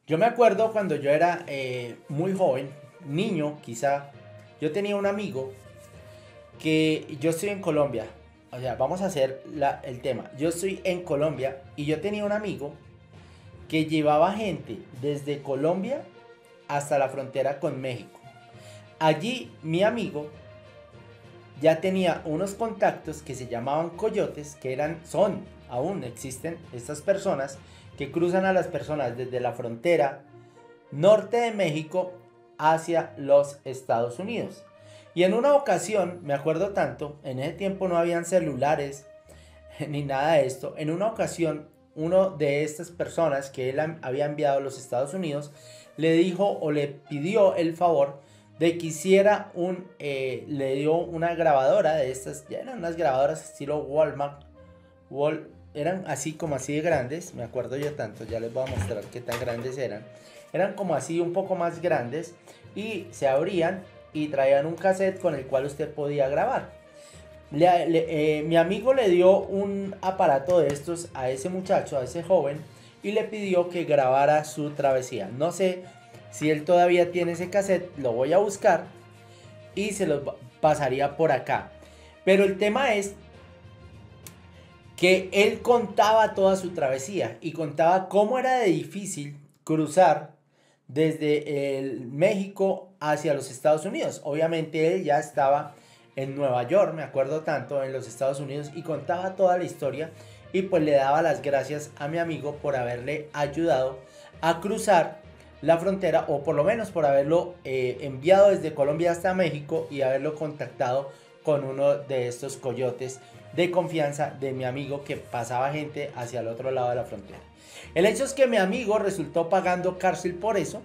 Yo me acuerdo cuando yo era muy joven, niño quizá, yo tenía un amigo que yo estoy en Colombia. O sea, vamos a hacer el tema. Yo estoy en Colombia y yo tenía un amigo que llevaba gente desde Colombia hasta la frontera con México. Allí mi amigo ya tenía unos contactos que se llamaban coyotes, que aún existen estas personas que cruzan a las personas desde la frontera norte de México hacia los Estados Unidos. Y en una ocasión, me acuerdo tanto, en ese tiempo no habían celulares ni nada de esto. En una ocasión, uno de estas personas que él había enviado a los Estados Unidos le dijo o le pidió el favor de que hiciera le dio una grabadora de estas, ya eran unas grabadoras estilo Walmart, eran así como así de grandes, me acuerdo yo tanto, ya les voy a mostrar qué tan grandes eran. Eran como así un poco más grandes y se abrían y traían un cassette con el cual usted podía grabar. Mi amigo le dio un aparato de estos a ese muchacho, a ese joven, y le pidió que grabara su travesía. No sé si él todavía tiene ese cassette, lo voy a buscar y se los pasaría por acá. Pero el tema es que él contaba toda su travesía y contaba cómo era de difícil cruzar desde el México hacia los Estados Unidos. Obviamente él ya estaba en Nueva York, me acuerdo tanto, en los Estados Unidos, y contaba toda la historia y pues le daba las gracias a mi amigo por haberle ayudado a cruzar la frontera, o por lo menos por haberlo enviado desde Colombia hasta México y haberlo contactado con uno de estos coyotes de confianza de mi amigo que pasaba gente hacia el otro lado de la frontera. El hecho es que mi amigo resultó pagando cárcel por eso,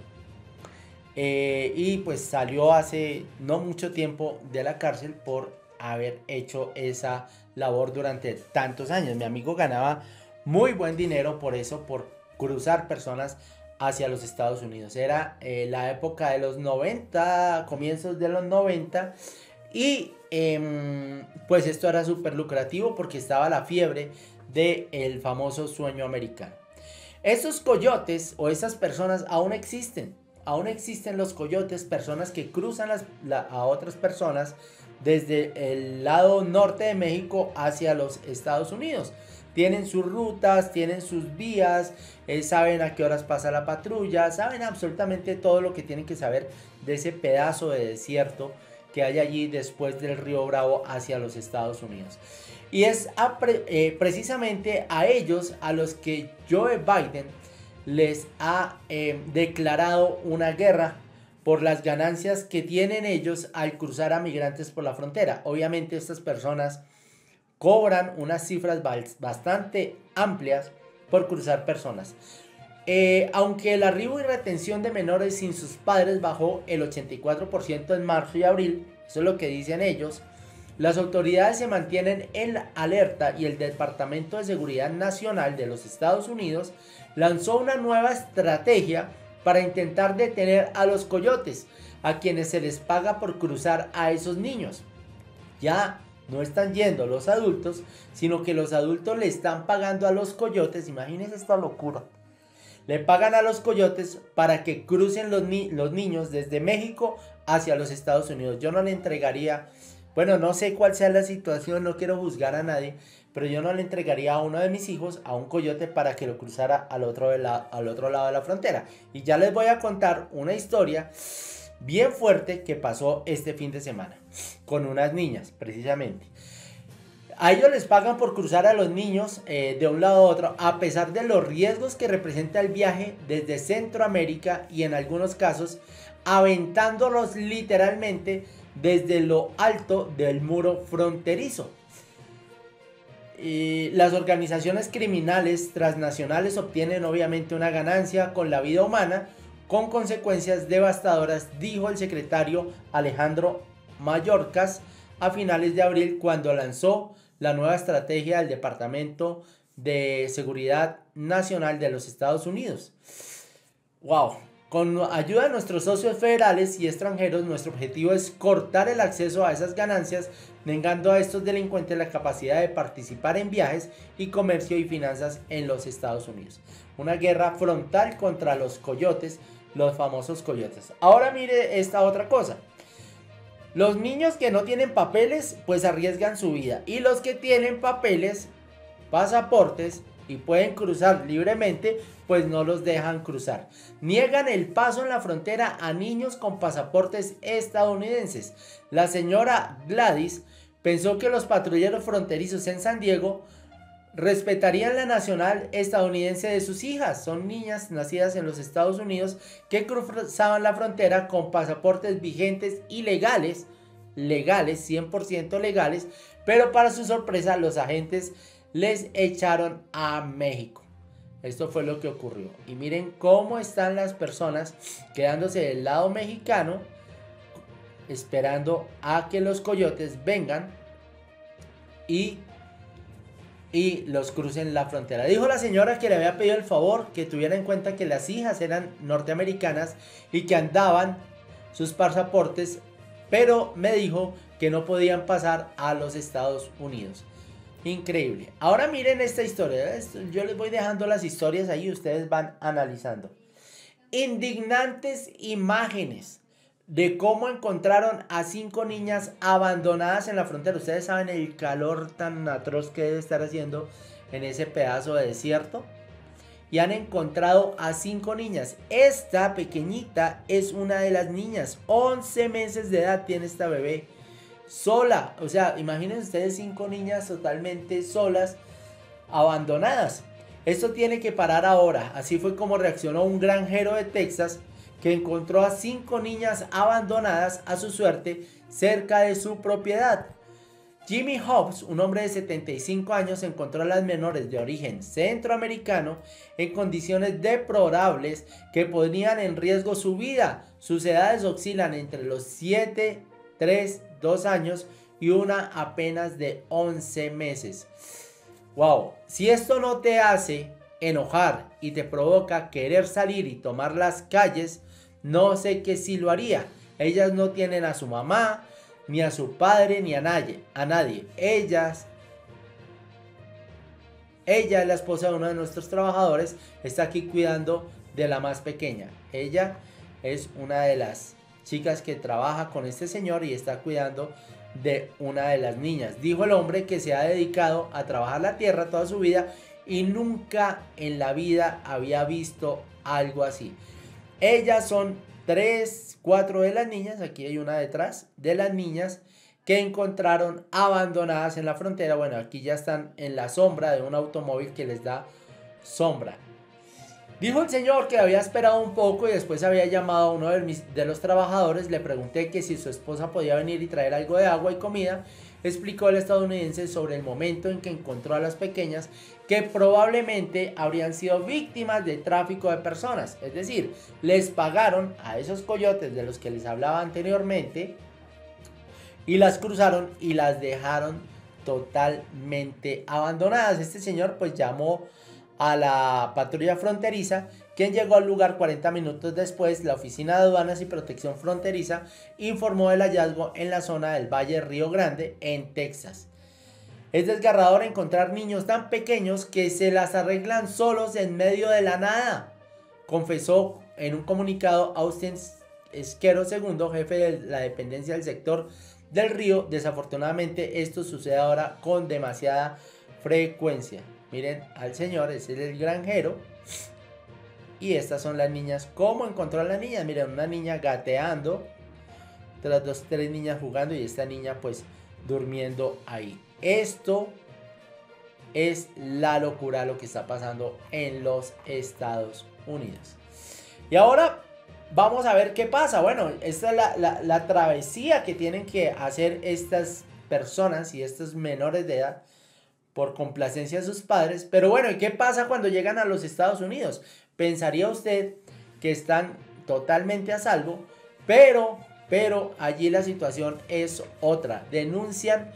y pues salió hace no mucho tiempo de la cárcel por haber hecho esa labor durante tantos años. Mi amigo ganaba muy buen dinero por eso, por cruzar personas hacia los Estados Unidos. Era la época de los 90, comienzos de los 90, y pues esto era súper lucrativo porque estaba la fiebre del famoso sueño americano. Estos coyotes o esas personas aún existen. Aún existen los coyotes, personas que cruzan a otras personas desde el lado norte de México hacia los Estados Unidos. Tienen sus rutas, tienen sus vías, saben a qué horas pasa la patrulla, saben absolutamente todo lo que tienen que saber de ese pedazo de desierto que hay allí después del río Bravo hacia los Estados Unidos. Y es precisamente a ellos a los que Joe Biden les ha declarado una guerra por las ganancias que tienen ellos al cruzar a migrantes por la frontera. Obviamente estas personas cobran unas cifras bastante amplias por cruzar personas. Aunque el arribo y retención de menores sin sus padres bajó el 84% en marzo y abril, eso es lo que dicen ellos, las autoridades se mantienen en alerta y el Departamento de Seguridad Nacional de los Estados Unidos lanzó una nueva estrategia para intentar detener a los coyotes, a quienes se les paga por cruzar a esos niños. Ya no están yendo los adultos, sino que los adultos le están pagando a los coyotes. Imagínense esta locura. Le pagan a los coyotes para que crucen los niños desde México hacia los Estados Unidos. Yo no le entregaría, bueno, no sé cuál sea la situación, no quiero juzgar a nadie, pero yo no le entregaría a uno de mis hijos a un coyote para que lo cruzara al otro lado de la frontera. Y ya les voy a contar una historia bien fuerte que pasó este fin de semana con unas niñas, precisamente. A ellos les pagan por cruzar a los niños de un lado a otro, a pesar de los riesgos que representa el viaje desde Centroamérica y en algunos casos aventándolos literalmente desde lo alto del muro fronterizo. Las organizaciones criminales transnacionales obtienen obviamente una ganancia con la vida humana, con consecuencias devastadoras, dijo el secretario Alejandro Mayorkas a finales de abril cuando lanzó la nueva estrategia del Departamento de Seguridad Nacional de los Estados Unidos. Wow. Con ayuda de nuestros socios federales y extranjeros, nuestro objetivo es cortar el acceso a esas ganancias, negando a estos delincuentes la capacidad de participar en viajes y comercio y finanzas en los Estados Unidos. Una guerra frontal contra los coyotes, los famosos coyotes. Ahora mire esta otra cosa. Los niños que no tienen papeles, pues arriesgan su vida. Y los que tienen papeles, pasaportes, y pueden cruzar libremente, pues no los dejan cruzar. Niegan el paso en la frontera a niños con pasaportes estadounidenses. La señora Gladys pensó que los patrulleros fronterizos en San Diego respetarían la nacional estadounidense de sus hijas. Son niñas nacidas en los Estados Unidos que cruzaban la frontera con pasaportes vigentes y legales, 100% legales, pero para su sorpresa los agentes les echaron a México. Esto fue lo que ocurrió. Y miren cómo están las personas quedándose del lado mexicano, esperando a que los coyotes vengan y los crucen la frontera. Dijo la señora que le había pedido el favor que tuviera en cuenta que las hijas eran norteamericanas y que andaban sus pasaportes, pero me dijo que no podían pasar a los Estados Unidos. Increíble. Ahora miren esta historia. Yo les voy dejando las historias ahí, ustedes van analizando. Indignantes imágenes de cómo encontraron a 5 niñas abandonadas en la frontera. Ustedes saben el calor tan atroz que debe estar haciendo en ese pedazo de desierto. Y han encontrado a 5 niñas. Esta pequeñita es una de las niñas. 11 meses de edad tiene esta bebé. Sola, o sea, imaginen ustedes 5 niñas totalmente solas, abandonadas. Esto tiene que parar ahora. Así fue como reaccionó un granjero de Texas que encontró a 5 niñas abandonadas a su suerte cerca de su propiedad. Jimmy Hobbs, un hombre de 75 años, encontró a las menores de origen centroamericano en condiciones deplorables que ponían en riesgo su vida. Sus edades oscilan entre los 7, 3, 2 años y una apenas de 11 meses. Wow, si esto no te hace enojar y te provoca querer salir y tomar las calles, no sé qué sí lo haría. Ellas no tienen a su mamá, ni a su padre, ni a nadie. Ella es la esposa de uno de nuestros trabajadores, está aquí cuidando de la más pequeña. Ella es una de las chicas que trabaja con este señor y está cuidando de una de las niñas. Dijo el hombre que se ha dedicado a trabajar la tierra toda su vida y nunca en la vida había visto algo así. Ellas son 3, 4 de las niñas, aquí hay una detrás, de las niñas que encontraron abandonadas en la frontera. Bueno, aquí ya están en la sombra de un automóvil que les da sombra. Dijo el señor que había esperado un poco y después había llamado a uno de los trabajadores. Le pregunté que si su esposa podía venir y traer algo de agua y comida. Explicó el estadounidense sobre el momento en que encontró a las pequeñas, que probablemente habrían sido víctimas de tráfico de personas. Es decir, les pagaron a esos coyotes de los que les hablaba anteriormente y las cruzaron y las dejaron totalmente abandonadas. Este señor pues llamó a la patrulla fronteriza, quien llegó al lugar 40 minutos después. La Oficina de Aduanas y Protección Fronteriza informó del hallazgo en la zona del Valle Río Grande, en Texas. Es desgarrador encontrar niños tan pequeños que se las arreglan solos en medio de la nada, confesó en un comunicado Austin Esquero II, jefe de la dependencia del sector del río. Desafortunadamente esto sucede ahora con demasiada frecuencia. Miren al señor, ese es el granjero. Y estas son las niñas. ¿Cómo encontró a las niñas? Miren, una niña gateando, otras 3 niñas jugando y esta niña pues durmiendo ahí. Esto es la locura lo que está pasando en los Estados Unidos. Y ahora vamos a ver qué pasa. Bueno, esta es la travesía que tienen que hacer estas personas y estos menores de edad por complacencia de sus padres. Pero bueno, ¿y qué pasa cuando llegan a los Estados Unidos? Pensaría usted que están totalmente a salvo, pero allí la situación es otra. Denuncian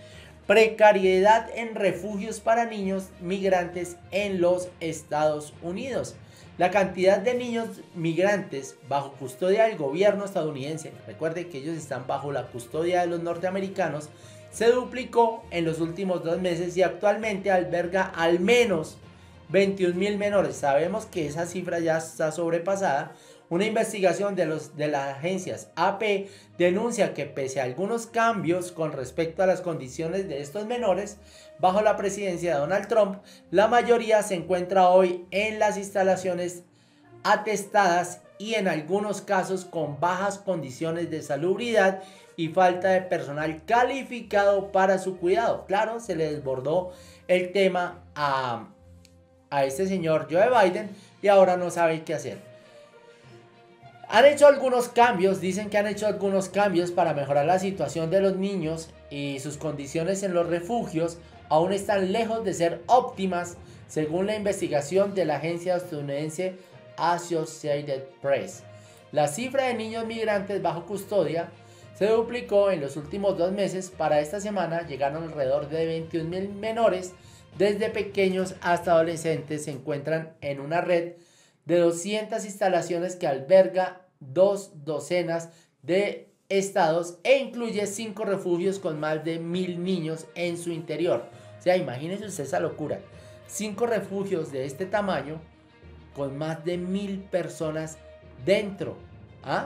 precariedad en refugios para niños migrantes en los Estados Unidos. La cantidad de niños migrantes bajo custodia del gobierno estadounidense, recuerde que ellos están bajo la custodia de los norteamericanos, se duplicó en los últimos 2 meses y actualmente alberga al menos 21.000 menores. Sabemos que esa cifra ya está sobrepasada. Una investigación de las agencias AP denuncia que pese a algunos cambios con respecto a las condiciones de estos menores bajo la presidencia de Donald Trump, la mayoría se encuentra hoy en las instalaciones atestadas y en algunos casos con bajas condiciones de salubridad y falta de personal calificado para su cuidado. Claro, se le desbordó el tema a este señor Joe Biden y ahora no sabe qué hacer. Han hecho algunos cambios, dicen que han hecho algunos cambios para mejorar la situación de los niños y sus condiciones en los refugios aún están lejos de ser óptimas, según la investigación de la agencia estadounidense Associated Press. La cifra de niños migrantes bajo custodia se duplicó en los últimos 2 meses. Para esta semana llegaron alrededor de 21.000 menores, desde pequeños hasta adolescentes. Se encuentran en una red de 200 instalaciones que alberga 2 docenas de estados e incluye 5 refugios con más de 1.000 niños en su interior. O sea, imagínense usted esa locura. 5 refugios de este tamaño con más de 1.000 personas dentro. ¿Ah?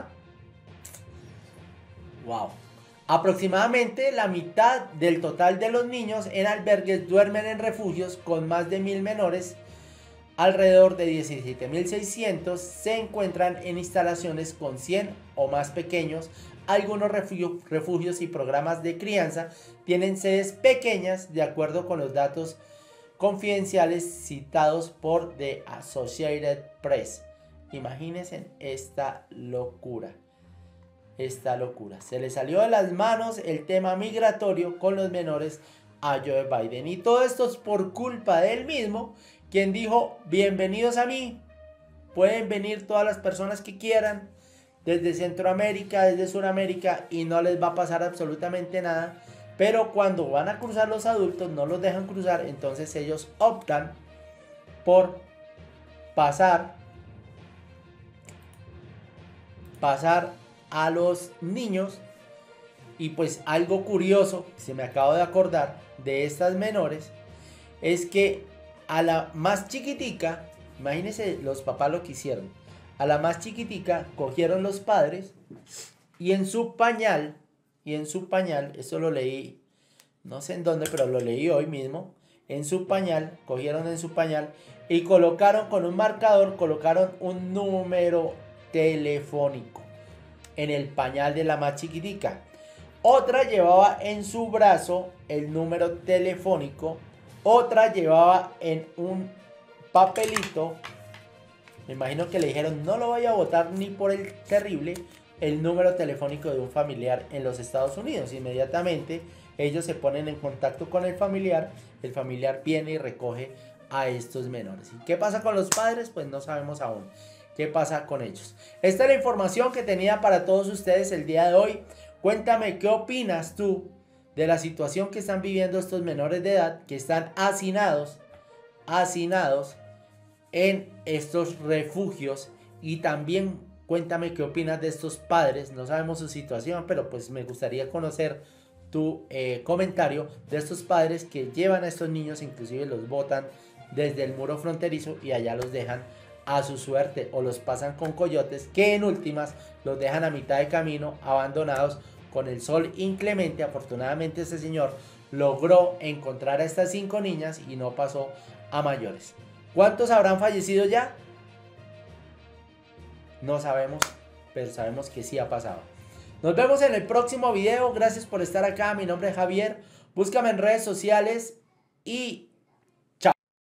Wow. Aproximadamente la mitad del total de los niños en albergues duermen en refugios con más de 1.000 menores. Alrededor de 17.600 se encuentran en instalaciones con 100 o más pequeños. Algunos refugios y programas de crianza tienen sedes pequeñas, de acuerdo con los datos confidenciales citados por The Associated Press. Imagínense esta locura. Esta locura. Se le salió de las manos el tema migratorio con los menores a Joe Biden. Y todo esto es por culpa de él mismo, quien dijo: bienvenidos a mí, pueden venir todas las personas que quieran, desde Centroamérica, desde Sudamérica, y no les va a pasar absolutamente nada. Pero cuando van a cruzar los adultos, no los dejan cruzar, entonces ellos optan por pasar a los niños. Y pues algo curioso, se me acabo de acordar de estas menores, es que a la más chiquitica, imagínense los papás lo que hicieron, a la más chiquitica cogieron los padres y en su pañal, esto lo leí, no sé en dónde, pero lo leí hoy mismo, cogieron en su pañal y colocaron con un marcador, colocaron un número telefónico en el pañal de la más chiquitica. Otra llevaba en su brazo el número telefónico. Otra llevaba en un papelito. Me imagino que le dijeron: no lo vaya a botar ni por el terrible, el número telefónico de un familiar en los Estados Unidos. Inmediatamente ellos se ponen en contacto con el familiar viene y recoge a estos menores. ¿Y qué pasa con los padres? Pues no sabemos aún qué pasa con ellos. Esta es la información que tenía para todos ustedes el día de hoy. Cuéntame qué opinas tú de la situación que están viviendo estos menores de edad que están hacinados en estos refugios. Y también cuéntame qué opinas de estos padres. No sabemos su situación, pero pues me gustaría conocer tu comentario de estos padres que llevan a estos niños, inclusive los botan desde el muro fronterizo y allá los dejan a su suerte, o los pasan con coyotes que en últimas los dejan a mitad de camino abandonados con el sol inclemente. Afortunadamente este señor logró encontrar a estas 5 niñas y no pasó a mayores. ¿Cuántos habrán fallecido ya? No sabemos, pero sabemos que sí ha pasado. Nos vemos en el próximo video. Gracias por estar acá. Mi nombre es Javier. Búscame en redes sociales y